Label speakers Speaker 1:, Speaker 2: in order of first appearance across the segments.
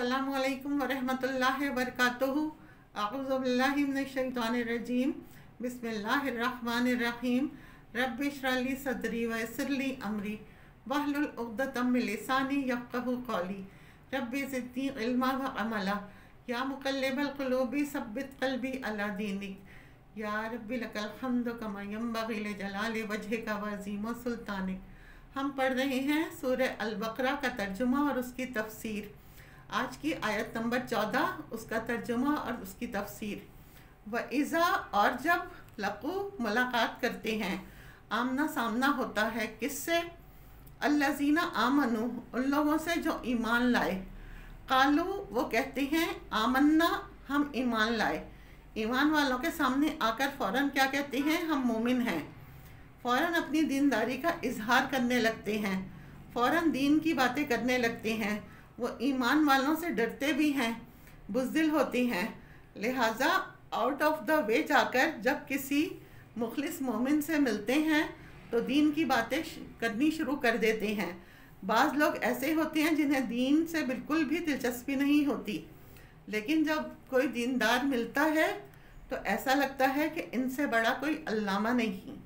Speaker 1: अस्सलामु अलैकुम वरहमतुल्लाहि वबरकातुहू। अऊज़ु बिल्लाहि मिनश्शैतानिर्रजीम। बिस्मिल्लाहिर्रहमानिर्रहीम। रब्बि इश्रह ली सदरी व यस्सिर ली अमरी वहलुल उक़्दतम मिन लिसानी यफ़क़हू क़ौली। रब्बि ज़िदनी इल्मा व अमला। या मुक़ल्लिबल क़ुलूबि सब्बित क़ल्बी अला दीनिक। या रब्बि लकल हम्दु कमा यंबग़ी लिजलालि वजहिका व अज़ीमि सुल्तानिक। हम पढ़ रहे हैं सूरह अल-बक़रा का तर्जुमा और उसकी तफसीर। आज की आयत नंबर 14, उसका तर्जुमा और उसकी तफसीर। व इज़ा, और जब, लक़ू, मुलाकात करते हैं, आमना सामना होता है, किससे? अल्लज़ीना आमनू, उन लोगों से जो ईमान लाए। कालू, वो कहते हैं, आमन्ना, हम ईमान लाए। ईमान वालों के सामने आकर फ़ौरन क्या कहते हैं? हम मोमिन हैं। फ़ौरन अपनी दीनदारी का इजहार करने लगते हैं, फ़ौरन दीन की बातें करने लगते हैं। वो ईमान वालों से डरते भी हैं, बुज़दिल होती हैं। लिहाजा आउट ऑफ द वे जाकर जब किसी मुखलिस मोमिन से मिलते हैं तो दीन की बातें करनी शुरू कर देते हैं। बाज़ लोग ऐसे होते हैं जिन्हें दीन से बिल्कुल भी दिलचस्पी नहीं होती, लेकिन जब कोई दीनदार मिलता है तो ऐसा लगता है कि इनसे बड़ा कोई अल्लामा नहीं।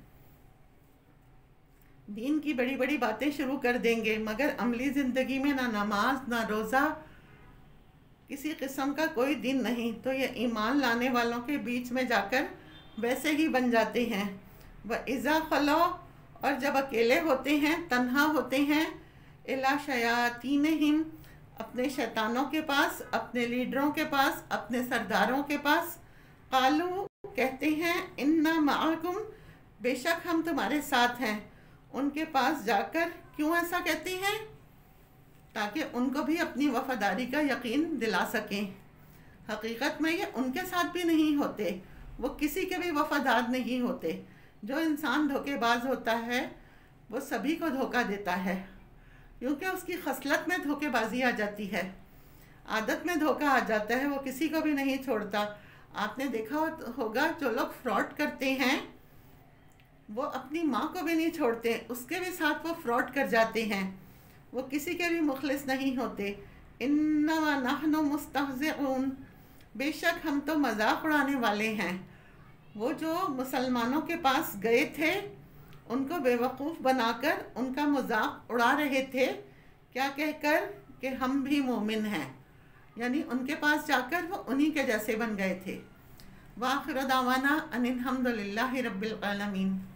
Speaker 1: दीन की बड़ी बड़ी बातें शुरू कर देंगे, मगर अमली ज़िंदगी में ना नमाज ना रोज़ा, किसी किस्म का कोई दिन नहीं। तो ये ईमान लाने वालों के बीच में जाकर वैसे ही बन जाते हैं। व इज़ा खलो, और जब अकेले होते हैं, तन्हा होते हैं, इला शयातीनहिम, अपने शैतानों के पास, अपने लीडरों के पास, अपने सरदारों के पास। कालू, कहते हैं, इन्ना माअकुम, बेशक हम तुम्हारे साथ हैं। उनके पास जाकर क्यों ऐसा कहती हैं? ताकि उनको भी अपनी वफ़ादारी का यकीन दिला सकें। हकीकत में ये उनके साथ भी नहीं होते, वो किसी के भी वफ़ादार नहीं होते। जो इंसान धोखेबाज होता है वो सभी को धोखा देता है, क्योंकि उसकी खसलत में धोखेबाजी आ जाती है, आदत में धोखा आ जाता है, वो किसी को भी नहीं छोड़ता। आपने देखा होगा जो लोग फ्रॉड करते हैं वो अपनी माँ को भी नहीं छोड़ते, उसके भी साथ वो फ्रॉड कर जाते हैं, वो किसी के भी मुखलिस नहीं होते। इन्नमा नहनु मुस्तहज़िऊन, बेशक हम तो मजाक उड़ाने वाले हैं। वो जो मुसलमानों के पास गए थे उनको बेवकूफ़ बनाकर उनका मजाक उड़ा रहे थे, क्या कहकर कि हम भी मोमिन हैं, यानी उनके पास जाकर वो उन्हीं के जैसे बन गए थे। वाखिर दावाना अनिल हम्दुलिल्लाहि रब्बिल आलमीन।